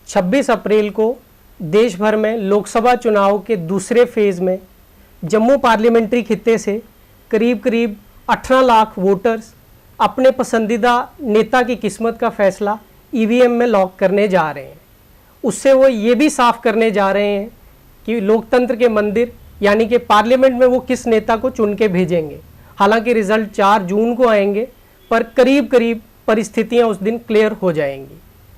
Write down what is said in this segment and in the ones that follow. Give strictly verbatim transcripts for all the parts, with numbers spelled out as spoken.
छब्बीस अप्रैल को देश भर में लोकसभा चुनाव के दूसरे फेज़ में जम्मू पार्लियामेंट्री खित्ते से करीब करीब अठारह लाख वोटर्स अपने पसंदीदा नेता की किस्मत का फैसला ईवीएम में लॉक करने जा रहे हैं। उससे वो ये भी साफ करने जा रहे हैं कि लोकतंत्र के मंदिर यानी कि पार्लियामेंट में वो किस नेता को चुन के भेजेंगे। हालांकि रिजल्ट चार जून को आएंगे, पर करीब करीब परिस्थितियां उस दिन क्लियर हो जाएंगी।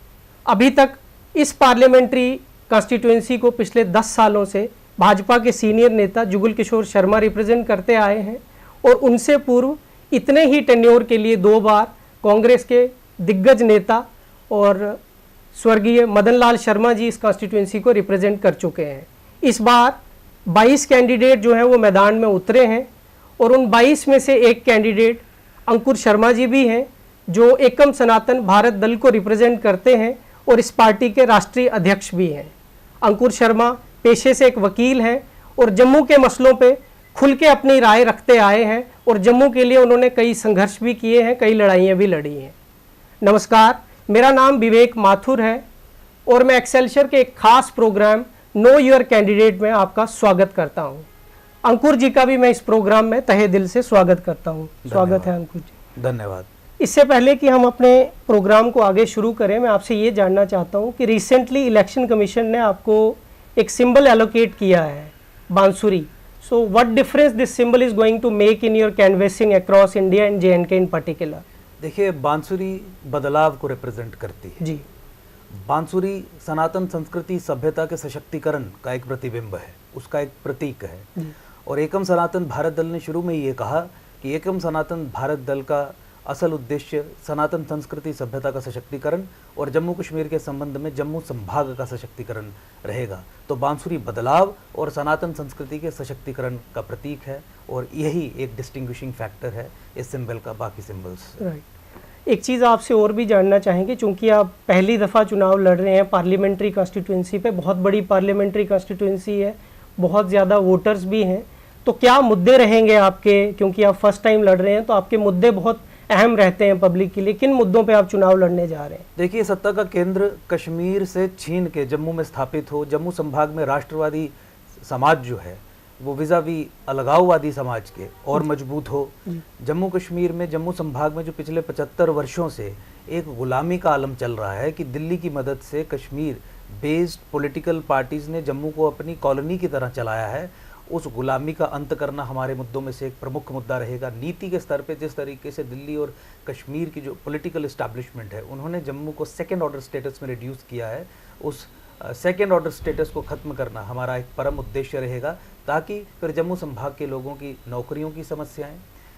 अभी तक इस पार्लियामेंट्री कॉन्स्टिट्यूएंसी को पिछले दस सालों से भाजपा के सीनियर नेता जुगल किशोर शर्मा रिप्रेजेंट करते आए हैं और उनसे पूर्व इतने ही टेन्योर के लिए दो बार कांग्रेस के दिग्गज नेता और स्वर्गीय मदन लाल शर्मा जी इस कॉन्स्टिट्यूएंसी को रिप्रेजेंट कर चुके हैं। इस बार बाईस कैंडिडेट जो हैं वो मैदान में उतरे हैं और उन बाईस में से एक कैंडिडेट अंकुर शर्मा जी भी हैं जो एकम सनातन भारत दल को रिप्रेजेंट करते हैं और इस पार्टी के राष्ट्रीय अध्यक्ष भी हैं। अंकुर शर्मा पेशे से एक वकील हैं और जम्मू के मसलों पे खुल के अपनी राय रखते आए हैं और जम्मू के लिए उन्होंने कई संघर्ष भी किए हैं, कई लड़ाइयाँ भी लड़ी हैं। नमस्कार, मेरा नाम विवेक माथुर है और मैं एक्सेलशियर के एक खास प्रोग्राम नो योर कैंडिडेट में आपका स्वागत करता हूं। अंकुर जी का भी मैं इस प्रोग्राम में तहे दिल से स्वागत करता हूं। स्वागत है अंकुर जी। धन्यवाद। इससे पहले कि हम अपने प्रोग्राम को आगे शुरू करें, मैं आपसे ये जानना चाहता हूं कि रिसेंटली इलेक्शन कमीशन ने आपको एक सिंबल एलोकेट किया है, बांसुरी। So what difference this symbol is going to make in your canvassing across India and J and K in particular? देखिए, बांसुरी बदलाव को रिप्रेजेंट करती है जी। बांसुरी सनातन संस्कृति सभ्यता के सशक्तिकरण का एक प्रतिबिंब है, उसका एक प्रतीक है। और एकम सनातन भारत दल ने शुरू में ये कहा कि एकम सनातन भारत दल का असल उद्देश्य सनातन संस्कृति सभ्यता का सशक्तिकरण और जम्मू कश्मीर के संबंध में जम्मू संभाग का सशक्तिकरण रहेगा। तो बांसुरी बदलाव और सनातन संस्कृति के सशक्तिकरण का प्रतीक है और यही एक डिस्टिंग्विशिंग फैक्टर है इस सिंबल का बाकी सिंबल्स। राइट। एक चीज़ आपसे और भी जानना चाहेंगे, चूंकि आप पहली दफ़ा चुनाव लड़ रहे हैं पार्लियामेंट्री कॉन्स्टिट्यूएंसी पे, बहुत बड़ी पार्लियामेंट्री कॉन्स्टिट्यूएंसी है, बहुत ज़्यादा वोटर्स भी हैं, तो क्या मुद्दे रहेंगे आपके? क्योंकि आप फर्स्ट टाइम लड़ रहे हैं तो आपके मुद्दे बहुत अहम रहते हैं पब्लिक के लिए। किन मुद्दों पे आप चुनाव लड़ने जा रहे हैं? देखिए, सत्ता का केंद्र कश्मीर से छीन के जम्मू में स्थापित हो, जम्मू संभाग में राष्ट्रवादी समाज जो है वो विज़ावी अलगाववादी समाज के और मजबूत हो। जम्मू कश्मीर में, जम्मू संभाग में जो पिछले पचहत्तर वर्षों से एक गुलामी का आलम चल रहा है कि दिल्ली की मदद से कश्मीर बेस्ड पॉलिटिकल पार्टीज़ ने जम्मू को अपनी कॉलोनी की तरह चलाया है, उस गुलामी का अंत करना हमारे मुद्दों में से एक प्रमुख मुद्दा रहेगा। नीति के स्तर पे जिस तरीके से दिल्ली और कश्मीर की जो पॉलिटिकल इस्टेब्लिशमेंट है उन्होंने जम्मू को सेकेंड ऑर्डर स्टेटस में रिड्यूस किया है, उस सेकेंड ऑर्डर स्टेटस को ख़त्म करना हमारा एक परम उद्देश्य रहेगा, ताकि फिर जम्मू संभाग के लोगों की नौकरियों की समस्याएं,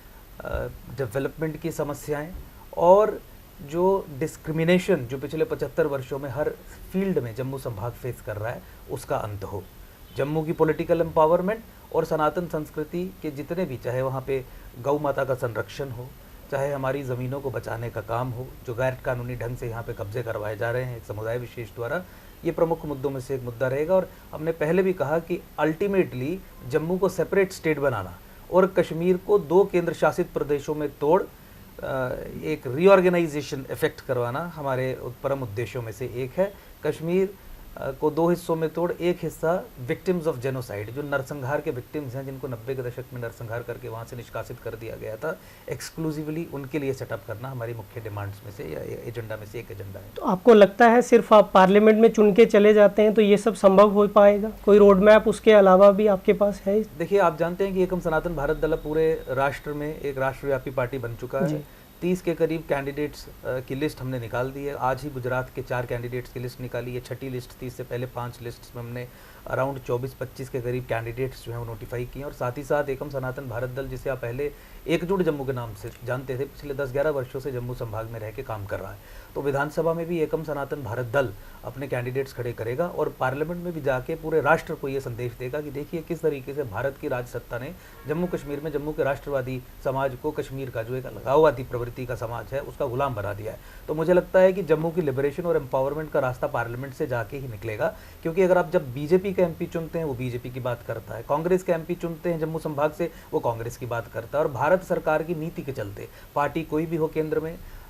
डेवलपमेंट की समस्याएं और जो डिस्क्रिमिनेशन जो पिछले पचहत्तर वर्षों में हर फील्ड में जम्मू संभाग फेस कर रहा है उसका अंत हो। जम्मू की पॉलिटिकल एम्पावरमेंट और सनातन संस्कृति के जितने भी, चाहे वहाँ पे गौ माता का संरक्षण हो, चाहे हमारी ज़मीनों को बचाने का काम हो जो गैर कानूनी ढंग से यहाँ पे कब्जे करवाए जा रहे हैं एक समुदाय विशेष द्वारा, ये प्रमुख मुद्दों में से एक मुद्दा रहेगा। और हमने पहले भी कहा कि अल्टीमेटली जम्मू को सेपरेट स्टेट बनाना और कश्मीर को दो केंद्र शासित प्रदेशों में तोड़ एक रीऑर्गेनाइजेशन इफेक्ट करवाना हमारे परम उद्देश्यों में से एक है। कश्मीर को दो हिस्सों में तोड़, एक हिस्सा विक्टिम्स ऑफ जेनोसाइड, जो नरसंहार के विक्टिम्स हैं जिनको नब्बे के दशक में नरसंहार करके वहाँ से निष्कासित कर दिया गया था, एक्सक्लूसिवली उनके लिए सेटअप करना हमारी मुख्य डिमांड्स में से या एजेंडा में से एक एजेंडा है। तो आपको लगता है सिर्फ आप पार्लियामेंट में चुन के चले जाते हैं तो ये सब संभव हो पाएगा? कोई रोड मैप उसके अलावा भी आपके पास है? देखिए, आप जानते हैं कि एकम सनातन भारत दल पूरे राष्ट्र में एक राष्ट्रव्यापी पार्टी बन चुका है। तीस के करीब कैंडिडेट्स की लिस्ट हमने निकाल दी है। आज ही गुजरात के चार कैंडिडेट्स की लिस्ट निकाली है, छठी लिस्ट थी, इससे पहले पांच लिस्ट में हमने अराउंड चौबीस पच्चीस के करीब कैंडिडेट्स जो हैं वो नोटिफाई किए। और साथ ही साथ एकम सनातन भारत दल, जिसे आप पहले एकजुट जम्मू के नाम से जानते थे, पिछले दस ग्यारह वर्षों से जम्मू संभाग में रह के काम कर रहा है। तो विधानसभा में भी एकम सनातन भारत दल अपने कैंडिडेट्स खड़े करेगा और पार्लियामेंट में भी जाके पूरे राष्ट्र को ये संदेश देगा कि देखिए किस तरीके से भारत की राज सत्ता ने जम्मू कश्मीर में जम्मू के राष्ट्रवादी समाज को, कश्मीर का जो एक अलगाववादी प्रवृत्ति का समाज है उसका गुलाम बना दिया है। तो मुझे लगता है कि जम्मू की लिबरेशन और एम्पावरमेंट का रास्ता पार्लियामेंट से जाके ही निकलेगा, क्योंकि अगर आप जब बीजेपी का एमपी चुनते हैं वो बीजेपी की बात करता है, कांग्रेस के एमपी चुनते हैं जम्मू संभाग से वो कांग्रेस की बात करता है, और भारत सरकार की नीति के चलते पार्टी कोई भी हो केंद्र में,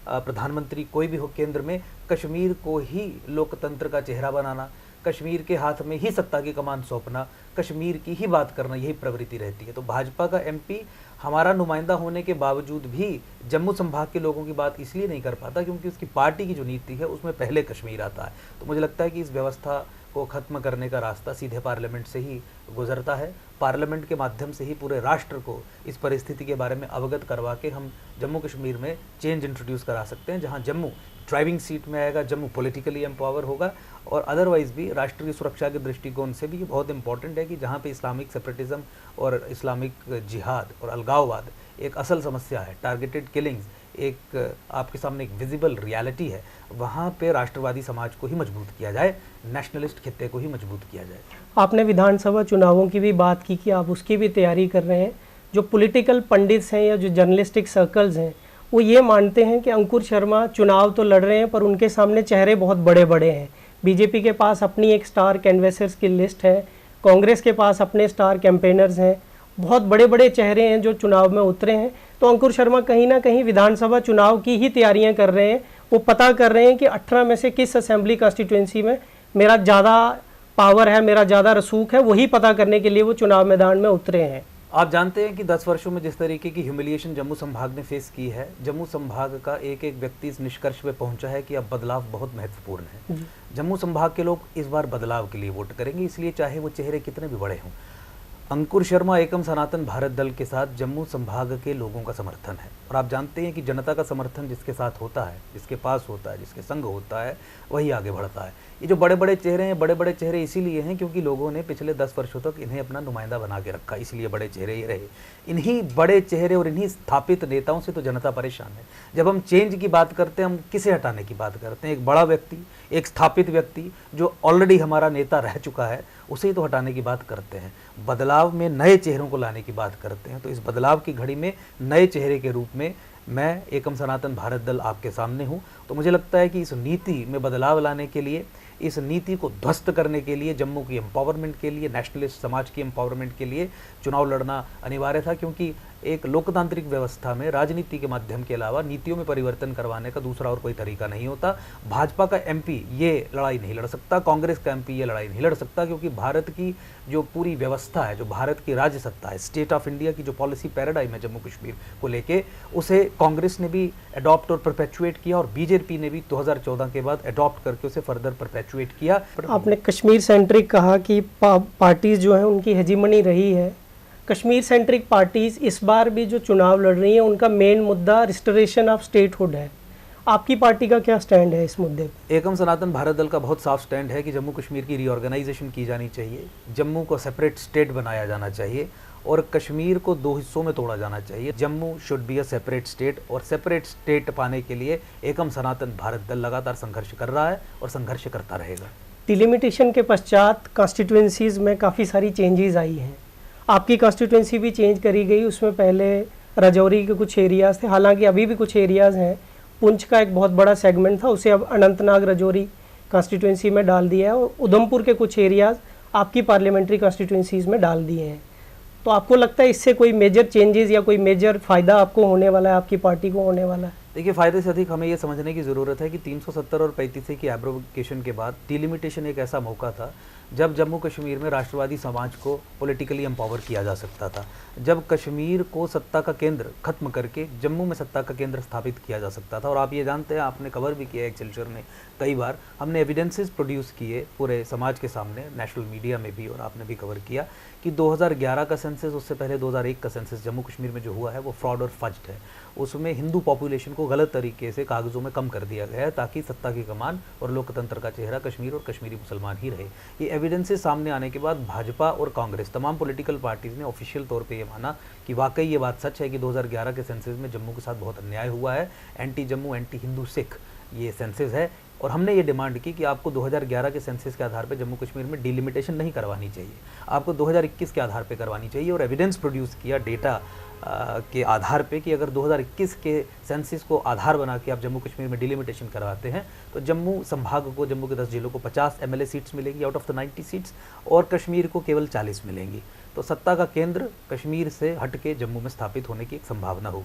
प्रधानमंत्री कोई भी हो केंद्र में, कश्मीर को ही लोकतंत्र का चेहरा बनाना, कश्मीर के हाथ में ही सत्ता की कमान सौंपना, कश्मीर की ही बात करना, यही प्रवृत्ति रहती है। तो भाजपा का एमपी हमारा नुमाइंदा होने के बावजूद भी जम्मू संभाग के लोगों की बात इसलिए नहीं कर पाता क्योंकि उसकी पार्टी की जो नीति है उसमें पहले कश्मीर आता है। तो मुझे लगता है कि इस व्यवस्था को खत्म करने का रास्ता सीधे पार्लियामेंट से ही गुजरता है। पार्लियामेंट के माध्यम से ही पूरे राष्ट्र को इस परिस्थिति के बारे में अवगत करवा के हम जम्मू कश्मीर में चेंज इंट्रोड्यूस करा सकते हैं, जहां जम्मू ड्राइविंग सीट में आएगा, जम्मू पॉलिटिकली एम्पावर होगा। और अदरवाइज भी राष्ट्र की सुरक्षा के दृष्टिकोण से भी ये बहुत इंपॉर्टेंट है कि जहाँ पे इस्लामिक सेपरेटिज्म और इस्लामिक जिहाद और अलगाववाद एक असल समस्या है, टारगेटेड किलिंग्स एक आपके सामने एक विजिबल रियलिटी है, वहाँ पे राष्ट्रवादी समाज को ही मजबूत किया जाए, नेशनलिस्ट खित्ते को ही मजबूत किया जाए। आपने विधानसभा चुनावों की भी बात की कि आप उसकी भी तैयारी कर रहे हैं। जो पॉलिटिकल पंडित्स हैं या जो जर्नलिस्टिक सर्कल्स हैं वो ये मानते हैं कि अंकुर शर्मा चुनाव तो लड़ रहे हैं पर उनके सामने चेहरे बहुत बड़े बड़े हैं। बीजेपी के पास अपनी एक स्टार कैनवेसर्स की लिस्ट है, कांग्रेस के पास अपने स्टार कैंपेनर्स हैं, बहुत बड़े बड़े चेहरे हैं जो चुनाव में उतरे हैं। तो अंकुर शर्मा कहीं ना कहीं विधानसभा चुनाव की ही तैयारियां कर रहे हैं। वो पता कर रहे हैं कि अठारह में से किस असेंबली कॉन्स्टिट्यूंसी में मेरा ज़्यादा पावर है, मेरा ज़्यादा रसूख है, वही पता करने के लिए वो चुनाव मैदान में उतरे हैं। आप जानते हैं कि दस वर्षों में जिस तरीके की ह्यूमिलिएशन जम्मू संभाग ने फेस की है, जम्मू संभाग का एक एक व्यक्ति इस निष्कर्ष पे पहुंचा है कि अब बदलाव बहुत महत्वपूर्ण है। जम्मू संभाग के लोग इस बार बदलाव के लिए वोट करेंगे, इसलिए चाहे वो चेहरे कितने भी बड़े हों। अंकुर शर्मा एकम सनातन भारत दल के साथ जम्मू संभाग के लोगों का समर्थन है, और आप जानते हैं कि जनता का समर्थन जिसके साथ होता है, जिसके पास होता है, जिसके संग होता है, वही आगे बढ़ता है। ये जो बड़े बड़े चेहरे हैं, बड़े बड़े चेहरे इसीलिए हैं क्योंकि लोगों ने पिछले दस वर्षों तक इन्हें अपना नुमाइंदा बना के रखा, इसलिए बड़े चेहरे ये रहे। इन्हीं बड़े चेहरे और इन्हीं स्थापित नेताओं से तो जनता परेशान है। जब हम चेंज की बात करते हैं, हम किसे हटाने की बात करते हैं? एक बड़ा व्यक्ति, एक स्थापित व्यक्ति जो ऑलरेडी हमारा नेता रह चुका है, उसे ही तो हटाने की बात करते हैं। बदलाव में नए चेहरों को लाने की बात करते हैं। तो इस बदलाव की घड़ी में नए चेहरे के रूप में मैं एकम सनातन भारत दल आपके सामने हूं। तो मुझे लगता है कि इस नीति में बदलाव लाने के लिए, इस नीति को ध्वस्त करने के लिए, जम्मू की एम्पावरमेंट के लिए, नेशनलिस्ट समाज की एम्पावरमेंट के लिए चुनाव लड़ना अनिवार्य था, क्योंकि एक लोकतांत्रिक व्यवस्था में राजनीति के माध्यम के अलावा नीतियों में परिवर्तन करवाने का दूसरा और कोई तरीका नहीं होता। भाजपा का एमपी ये लड़ाई नहीं लड़ सकता, कांग्रेस का एमपी ये लड़ाई नहीं लड़ सकता, क्योंकि भारत की जो पूरी व्यवस्था है, जो भारत की राज्य सत्ता है, स्टेट ऑफ इंडिया की जो पॉलिसी पैराडाइम है जम्मू कश्मीर को लेके, उसे कांग्रेस ने भी अडॉप्ट और परपेचुएट किया और बीजेपी ने भी दो हज़ार चौदह के बाद अडॉप्ट करके उसे फर्दर परपेचुएट किया। आपने कश्मीर सेंट्रिक कहा कि पा, पार्टीज जो है उनकी हेजीमनी रही है। कश्मीर सेंट्रिक पार्टीज इस बार भी जो चुनाव लड़ रही हैं उनका मेन मुद्दा रिस्टोरेशन ऑफ स्टेटहुड है। आपकी पार्टी का क्या स्टैंड है इस मुद्दे पर? एकम सनातन भारत दल का बहुत साफ स्टैंड है कि जम्मू कश्मीर की रीऑर्गेनाइजेशन की जानी चाहिए, जम्मू को सेपरेट स्टेट बनाया जाना चाहिए और कश्मीर को दो हिस्सों में तोड़ा जाना चाहिए। Jammu should be a separate state, और सेपरेट स्टेट पाने के लिए एकम सनातन भारत दल लगातार संघर्ष कर रहा है और संघर्ष करता रहेगा। डिलिमिटेशन के पश्चात कॉन्स्टिट्यूंसीज में काफ़ी सारी चेंजेस आई हैं। आपकी कॉन्स्टिट्यूंसी भी चेंज करी गई, उसमें पहले राजौरी के कुछ एरियाज़ थे, हालांकि अभी भी कुछ एरियाज़ हैं। पुंछ का एक बहुत बड़ा सेगमेंट था, उसे अब अनंतनाग राजौरी कॉन्स्टिट्यूंसी में डाल दिया है, और उधमपुर के कुछ एरियाज़ आपकी पार्लियामेंट्री कॉन्स्टिट्यूंसीज़ में डाल दिए हैं। तो आपको लगता है इससे कोई मेजर चेंजेस या कोई मेजर फ़ायदा आपको होने वाला है, आपकी पार्टी को होने वाला है? देखिए, फ़ायदे से अधिक हमें ये समझने की ज़रूरत है कि तीन सौ सत्तर और पैंतीस की एब्रोगेशन के बाद डिलिमिटेशन एक ऐसा मौका था जब जम्मू कश्मीर में राष्ट्रवादी समाज को पॉलिटिकली एम्पावर किया जा सकता था, जब कश्मीर को सत्ता का केंद्र खत्म करके जम्मू में सत्ता का केंद्र स्थापित किया जा सकता था। और आप ये जानते हैं, आपने कवर भी किया एक्सेलसियर ने कई बार, हमने एविडेंसेस प्रोड्यूस किए पूरे समाज के सामने, नेशनल मीडिया में भी, और आपने भी कवर किया कि दो हज़ार ग्यारह का सेंसस, उससे पहले दो हज़ार एक का सेंसस जम्मू कश्मीर में जो हुआ है वो फ्रॉड और फज्ड है। उसमें हिंदू पॉपुलेशन को गलत तरीके से कागजों में कम कर दिया गया है ताकि सत्ता की कमान और लोकतंत्र का चेहरा कश्मीर और कश्मीरी मुसलमान ही रहे। ये एविडेंसेस सामने आने के बाद भाजपा और कांग्रेस, तमाम पॉलिटिकल पार्टीज ने ऑफिशियल तौर पे ये माना कि वाकई ये बात सच है कि दो हज़ार ग्यारह के सेंसस में जम्मू के साथ बहुत अन्याय हुआ है, एंटी जम्मू एंटी हिंदू सिख ये सेंसस है। और हमने ये डिमांड की कि आपको दो हज़ार ग्यारह के सेंसस के आधार पे जम्मू कश्मीर में डिलिमिटेशन नहीं करवानी चाहिए, आपको दो हज़ार इक्कीस के आधार पे करवानी चाहिए। और एविडेंस प्रोड्यूस किया डेटा के आधार पे कि अगर दो हज़ार इक्कीस के सेंसस को आधार बना के आप जम्मू कश्मीर में डिलिमिटेशन करवाते हैं तो जम्मू संभाग को, जम्मू के दस जिलों को पचास एमएलए सीट्स मिलेंगी out of the ninety seats, और कश्मीर को केवल चालीस मिलेंगी। तो सत्ता का केंद्र कश्मीर से हट के जम्मू में स्थापित होने की एक संभावना होगी।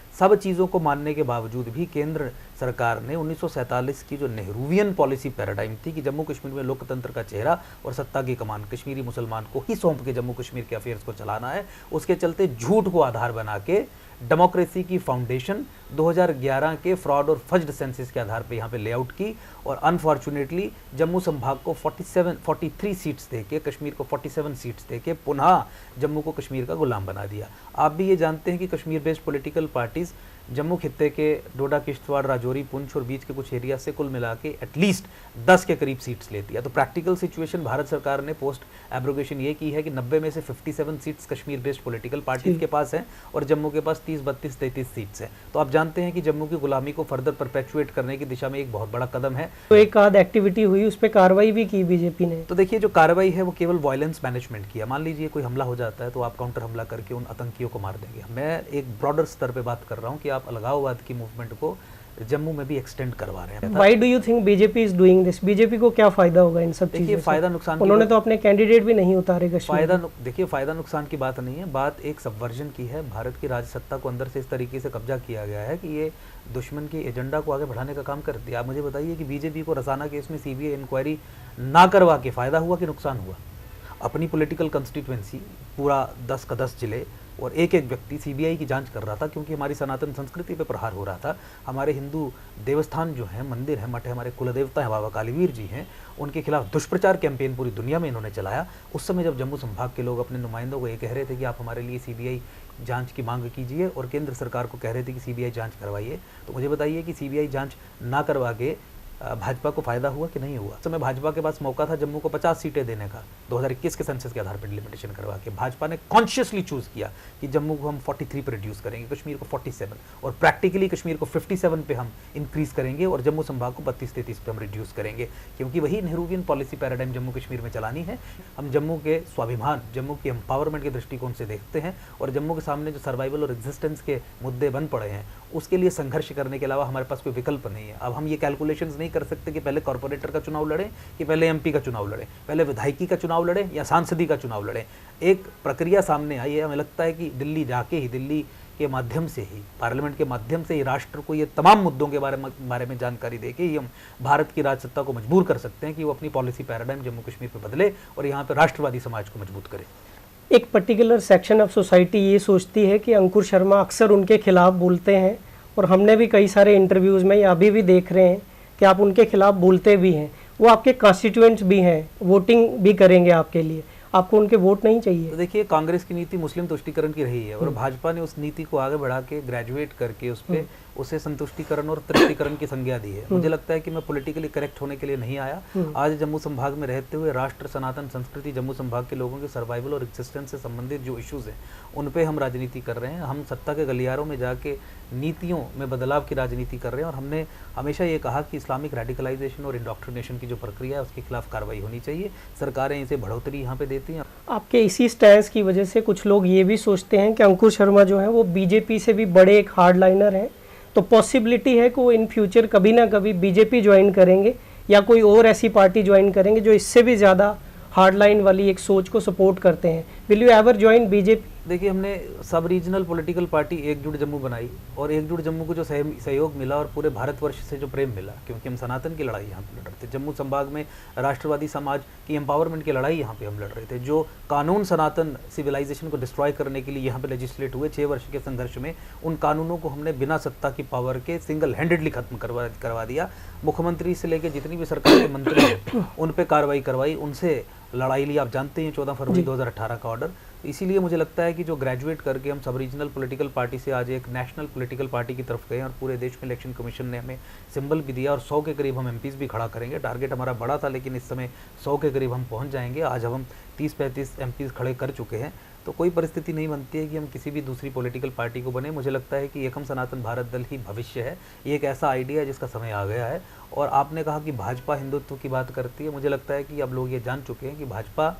सब चीज़ों को मानने के बावजूद भी केंद्र सरकार ने उन्नीस सौ सैंतालीस की जो नेहरूवियन पॉलिसी पैराडाइम थी कि जम्मू कश्मीर में लोकतंत्र का चेहरा और सत्ता की कमान कश्मीरी मुसलमान को ही सौंप के जम्मू कश्मीर के अफेयर्स को चलाना है, उसके चलते झूठ को आधार बना के डेमोक्रेसी की फाउंडेशन दो हज़ार ग्यारह के फ्रॉड और फज्ड सेंसस के आधार पे यहाँ पे लेआउट की और अनफॉर्चुनेटली जम्मू संभाग को सैंतालीस तैंतालीस सीट्स देके कश्मीर को सैंतालीस सीट्स देके पुनः जम्मू को कश्मीर का गुलाम बना दिया। आप भी ये जानते हैं कि Kashmir based political parties Jammu खित्ते के डोडा, किश्तवाड़, राजौरी, पुंछ और बीच के कुछ एरिया से कुल मिला के एटलीस्ट दस के करीब सीट्स लेती है। तो प्रैक्टिकल सिचुएशन भारत सरकार ने पोस्ट एब्रोगेशन ये की है कि नब्बे में से सत्तावन seats Kashmir based political parties के पास हैं और जम्मू के पास तीस, बत्तीस, तैंतीस सीट्स हैं। तो आप जानते हैं कि जम्मू की गुलामी को फर्दर परपेचुएट करने की दिशा में एक बहुत बड़ा कदम है। तो एक आध एक्टिविटी हुई, उस पर कार्रवाई भी की बीजेपी ने। तो देखिए, जो कार्रवाई है वो केवल वायलेंस मैनेजमेंट की है। मान लीजिए कोई हमला हो जाता है तो आप काउंटर हमला करके उन आतंकियों को मार देंगे। मैं एक ब्रॉडर स्तर पे बात कर रहा हूँ कि आप अलगाववाद की मूवमेंट को जम्मू में भी एक्सटेंड करवा रहे हैं। Why do you think B J P is doing this? BJP को क्या फायदा होगा इन सब चीजों से? देखिए, फायदा नुकसान, उन्होंने तो अपने कैंडिडेट भी नहीं उतारे कश्मीर। फायदा देखिए फायदा नुकसान की बात नहीं है, बात एक सबवर्जन की है। भारत की राज सत्ता को अंदर से इस तरीके से कब्जा किया गया है कि ये दुश्मन के एजेंडा को आगे बढ़ाने का काम करती है। आप मुझे बताइए कि बीजेपी को रसाना केस में सीबीआई इंक्वायरी ना करवा के फायदा हुआ कि नुकसान हुआ? अपनी पॉलिटिकल कंस्टिट्यूएंसी पूरा दस का दस जिले और एक एक व्यक्ति सीबीआई की जांच कर रहा था क्योंकि हमारी सनातन संस्कृति पे प्रहार हो रहा था। हमारे हिंदू देवस्थान जो हैं, मंदिर हैं, मठ है, हमारे कुलदेवता हैं, बाबा कालीवीर जी हैं, उनके खिलाफ दुष्प्रचार कैंपेन पूरी दुनिया में इन्होंने चलाया। उस समय जब जम्मू संभाग के लोग अपने नुमाइंदों को ये कह रहे थे कि आप हमारे लिए सीबीआई जांच की मांग कीजिए और केंद्र सरकार को कह रहे थे कि सीबीआई जांच करवाइए, तो मुझे बताइए कि सीबीआई जांच ना करवा के भाजपा को फायदा हुआ कि नहीं हुआ? उस समय भाजपा के पास मौका था जम्मू को पचास सीटें देने का, दो हज़ार इक्कीस के सेंसस के आधार पर डिलिमिटेशन करवा के। भाजपा ने कॉन्शियसली चूज किया कि जम्मू को हम तैंतालीस पर रिड्यूस करेंगे, कश्मीर को सैंतालीस और प्रैक्टिकली कश्मीर को सत्तावन पे हम इंक्रीज करेंगे और जम्मू संभाग को बत्तीस तैंतीस पे हम रिड्यूस करेंगे, क्योंकि वही नेहरूवियन पॉलिसी पैराडाइम जम्मू कश्मीर में चलानी है। हम जम्मू के स्वाभिमान, जम्मू के एम्पावरमेंट के दृष्टिकोण से देखते हैं और जम्मू के सामने जो सर्वाइवल और एग्जिस्टेंस के मुद्दे बन पड़े हैं उसके लिए संघर्ष करने के अलावा हमारे पास कोई विकल्प नहीं है। अब हम ये कैलकुलेशंस नहीं कर सकते कि पहले कॉर्पोरेटर का चुनाव लड़ें कि पहले एमपी का चुनाव लड़ें, पहले विधायकी का चुनाव लड़ें या सांसदी का चुनाव लड़ें। एक प्रक्रिया सामने आई है। हमें लगता है कि दिल्ली जाके ही, दिल्ली के माध्यम से ही, पार्लियामेंट के माध्यम से ही राष्ट्र को ये तमाम मुद्दों के बारे में बारे में जानकारी देके ही हम भारत की राजसत्ता को मजबूर कर सकते हैं कि वो अपनी पॉलिसी पैराडाइम जम्मू कश्मीर पर बदले और यहाँ पर राष्ट्रवादी समाज को मजबूत करे। एक पर्टिकुलर सेक्शन ऑफ सोसाइटी ये सोचती है कि अंकुर शर्मा अक्सर उनके खिलाफ बोलते हैं और हमने भी कई सारे इंटरव्यूज़ में या अभी भी देख रहे हैं कि आप उनके खिलाफ बोलते भी हैं। वो आपके कॉन्स्टिट्यूएंट्स भी हैं, वोटिंग भी करेंगे आपके लिए, आपको उनके वोट नहीं चाहिए। तो देखिए, कांग्रेस की नीति मुस्लिम तुष्टीकरण की रही है और भाजपा ने उस नीति को आगे बढ़ा के ग्रेजुएट करके उस पर उसे संतुष्टिकरण और तृप्तिकरण की संज्ञा दी है। मुझे लगता है कि मैं पॉलिटिकली करेक्ट होने के लिए नहीं आया। आज जम्मू संभाग में रहते हुए राष्ट्र, सनातन संस्कृति, जम्मू संभाग के लोगों के सर्वाइवल और एग्जिस्टेंस से संबंधित जो इश्यूज हैं उन पे हम राजनीति कर रहे हैं। हम सत्ता के गलियारों में जाके नीतियों में बदलाव की राजनीति कर रहे हैं और हमने हमेशा ये कहा कि इस्लामिक रेडिकलाइजेशन और इंडोक्ट्रिनेशन की जो प्रक्रिया है उसके खिलाफ कार्रवाई होनी चाहिए। सरकारें इसे बढ़ोतरी यहाँ पे देती हैं। आपके इसी स्टैंस की वजह से कुछ लोग ये भी सोचते हैं कि अंकुर शर्मा जो है वो बीजेपी से भी बड़े एक हार्डलाइनर हैं, तो पॉसिबिलिटी है कि वो इन फ्यूचर कभी ना कभी बीजेपी ज्वाइन करेंगे या कोई और ऐसी पार्टी ज्वाइन करेंगे जो इससे भी ज़्यादा हार्डलाइन वाली एक सोच को सपोर्ट करते हैं। Will you ever join BJP? देखिए, हमने सब रीजनल पॉलिटिकल पार्टी एकजुट जम्मू बनाई और एकजुट जम्मू को जो सहयोग मिला और पूरे भारतवर्ष से जो प्रेम मिला, क्योंकि हम सनातन की लड़ाई यहाँ पे लड़ रहे थे। जम्मू संभाग में राष्ट्रवादी समाज की एम्पावरमेंट की लड़ाई यहाँ पे हम लड़ रहे थे। जो कानून सनातन सिविलाइजेशन को डिस्ट्रॉय करने के लिए यहाँ पे लेजिस्लेट हुए छः वर्ष के संघर्ष में, उन कानूनों को हमने बिना सत्ता की पावर के सिंगल हैंडेडली खत्म करवा करवा दिया। मुख्यमंत्री से लेकर जितनी भी सरकार के मंत्री हैं उन पर कार्रवाई करवाई, उनसे लड़ाई ली। आप जानते हैं चौदह फरवरी दो हज़ार अठारह का ऑर्डर। इसीलिए मुझे लगता है कि जो ग्रेजुएट करके हम सब रीजनल पॉलिटिकल पार्टी से आज एक नेशनल पॉलिटिकल पार्टी की तरफ गए और पूरे देश में इलेक्शन कमीशन ने हमें सिंबल भी दिया और सौ के करीब हम एमपीज भी खड़ा करेंगे। टारगेट हमारा बड़ा था लेकिन इस समय सौ के करीब हम पहुंच जाएंगे। आज हम तीस पैंतीस एमपीज खड़े कर चुके हैं, तो कोई परिस्थिति नहीं बनती है कि हम किसी भी दूसरी पॉलिटिकल पार्टी को बने। मुझे लगता है कि एकम सनातन भारत दल ही भविष्य है। ये एक ऐसा आइडिया है जिसका समय आ गया है। और आपने कहा कि भाजपा हिंदुत्व की बात करती है, मुझे लगता है कि अब लोग ये जान चुके हैं कि भाजपा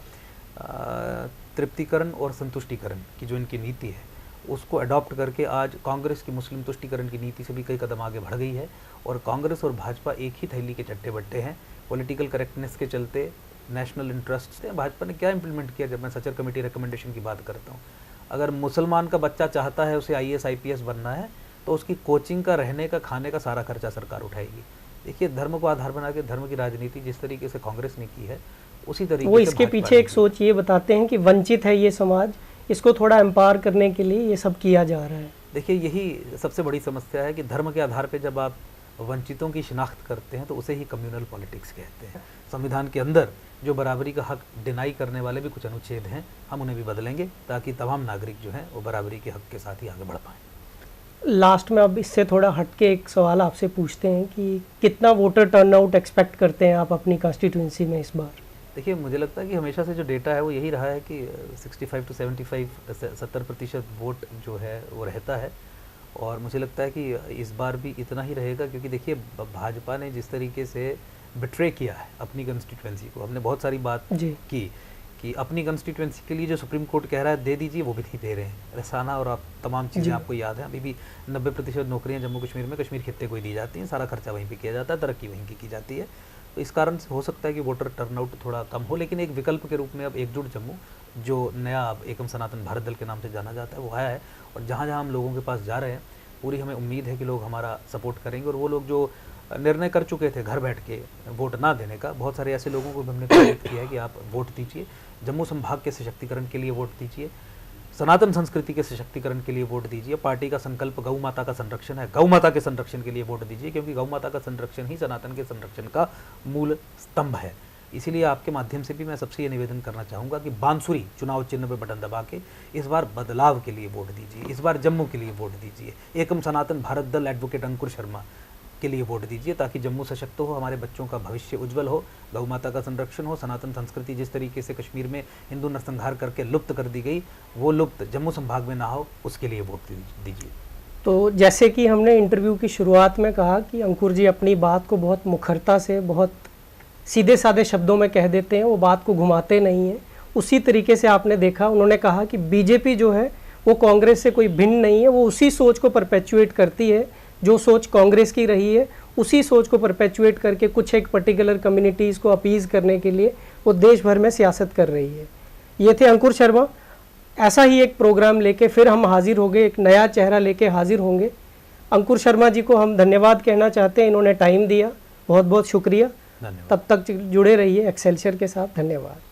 तृप्तिकरण और संतुष्टिकरण की जो इनकी नीति है उसको अडॉप्ट करके आज कांग्रेस की मुस्लिम तुष्टिकरण की नीति से भी कई कदम आगे बढ़ गई है। और कांग्रेस और भाजपा एक ही थैली के चट्टे बट्टे हैं। पॉलिटिकल करेक्टनेस के चलते, नेशनल इंटरेस्ट से भाजपा ने क्या इंप्लीमेंट किया? जब मैं सचर कमेटी रिकमेंडेशन की बात करता हूँ, अगर मुसलमान का बच्चा चाहता है उसे I A S I P S बनना है तो उसकी कोचिंग का, रहने का, खाने का सारा खर्चा सरकार उठाएगी। देखिए, धर्म को आधार बना के धर्म की राजनीति जिस तरीके से कांग्रेस ने की है, उसी तरीके वो से इसके भाजपा पीछे ने एक की। सोच ये बताते हैं कि वंचित है ये समाज, इसको थोड़ा एम्पावर करने के लिए ये सब किया जा रहा है। देखिए, यही सबसे बड़ी समस्या है कि धर्म के आधार पे जब आप वंचितों की शिनाख्त करते हैं तो उसे ही कम्युनल पॉलिटिक्स कहते हैं। संविधान के अंदर जो बराबरी का हक डिनाई करने वाले भी कुछ अनुच्छेद हैं, हम उन्हें भी बदलेंगे ताकि तमाम नागरिक जो हैं वो बराबरी के हक के साथ ही आगे बढ़ पाएँ। लास्ट में अब इससे थोड़ा हटके एक सवाल आपसे पूछते हैं कि कितना वोटर टर्नआउट एक्सपेक्ट करते हैं आप अपनी कॉन्स्टिट्यूंसी में इस बार? देखिए, मुझे लगता है कि हमेशा से जो डेटा है वो यही रहा है कि पैंसठ टू पचहत्तर सत्तर प्रतिशत वोट जो है वो रहता है, और मुझे लगता है कि इस बार भी इतना ही रहेगा, क्योंकि देखिए भाजपा ने जिस तरीके से बिट्रे किया है अपनी कंस्टिट्यूएंसी को, हमने बहुत सारी बात की कि अपनी कंस्टिट्यूएंसी के लिए जो सुप्रीम कोर्ट कह रहा है दे दीजिए, वो भी नहीं दे रहे हैं। रसाना और आप तमाम चीज़ें आपको याद है, अभी भी नब्बे प्रतिशत नौकरियाँ जम्मू कश्मीर में कश्मीर खित्ते को ही दी जाती हैं, सारा खर्चा वहीं पर किया जाता है, तरक्की वहीं की की जाती है। तो इस कारण से हो सकता है कि वोटर टर्नआउट थोड़ा कम हो, लेकिन एक विकल्प के रूप में अब एकजुट जम्मू, जो नया अब एकम सनातन भारत दल के नाम से जाना जाता है, वो आया है। और जहाँ जहाँ हम लोगों के पास जा रहे हैं, पूरी हमें उम्मीद है कि लोग हमारा सपोर्ट करेंगे, और वो लोग जो निर्णय कर चुके थे घर बैठ के वोट ना देने का, बहुत सारे ऐसे लोगों को भी हमने प्रेरित किया है कि आप वोट दीजिए, जम्मू संभाग के सशक्तिकरण के लिए वोट दीजिए, सनातन संस्कृति के सशक्तिकरण के लिए वोट दीजिए। पार्टी का संकल्प गौ माता का संरक्षण है, गौ माता के संरक्षण के लिए वोट दीजिए, क्योंकि गौ माता का संरक्षण ही सनातन के संरक्षण का मूल स्तंभ है। इसीलिए आपके माध्यम से भी मैं सबसे ये निवेदन करना चाहूँगा कि बांसुरी चुनाव चिन्ह पर बटन दबा के इस बार बदलाव के लिए वोट दीजिए, इस बार जम्मू के लिए वोट दीजिए, एकम सनातन भारत दल एडवोकेट अंकुर शर्मा के लिए वोट दीजिए, ताकि जम्मू सशक्त हो, हमारे बच्चों का भविष्य उज्जवल हो, गौ माता का संरक्षण हो, सनातन संस्कृति जिस तरीके से कश्मीर में हिंदू नरसंहार करके लुप्त कर दी गई, वो लुप्त जम्मू संभाग में ना हो, उसके लिए वोट दीजिए। तो जैसे कि हमने इंटरव्यू की शुरुआत में कहा कि अंकुर जी अपनी बात को बहुत मुखरता से, बहुत सीधे साधे शब्दों में कह देते हैं, वो बात को घुमाते नहीं हैं। उसी तरीके से आपने देखा, उन्होंने कहा कि बीजेपी जो है वो कांग्रेस से कोई भिन्न नहीं है, वो उसी सोच को परपेचुएट करती है जो सोच कांग्रेस की रही है, उसी सोच को परपेचुएट करके कुछ एक पर्टिकुलर कम्युनिटीज़ को अपीज़ करने के लिए वो देश भर में सियासत कर रही है। ये थे अंकुर शर्मा। ऐसा ही एक प्रोग्राम लेके फिर हम हाजिर होंगे, एक नया चेहरा लेके हाजिर होंगे। अंकुर शर्मा जी को हम धन्यवाद कहना चाहते हैं, इन्होंने टाइम दिया, बहुत बहुत शुक्रिया। तब तक जुड़े रहिए एक्सेलसियर के साथ। धन्यवाद।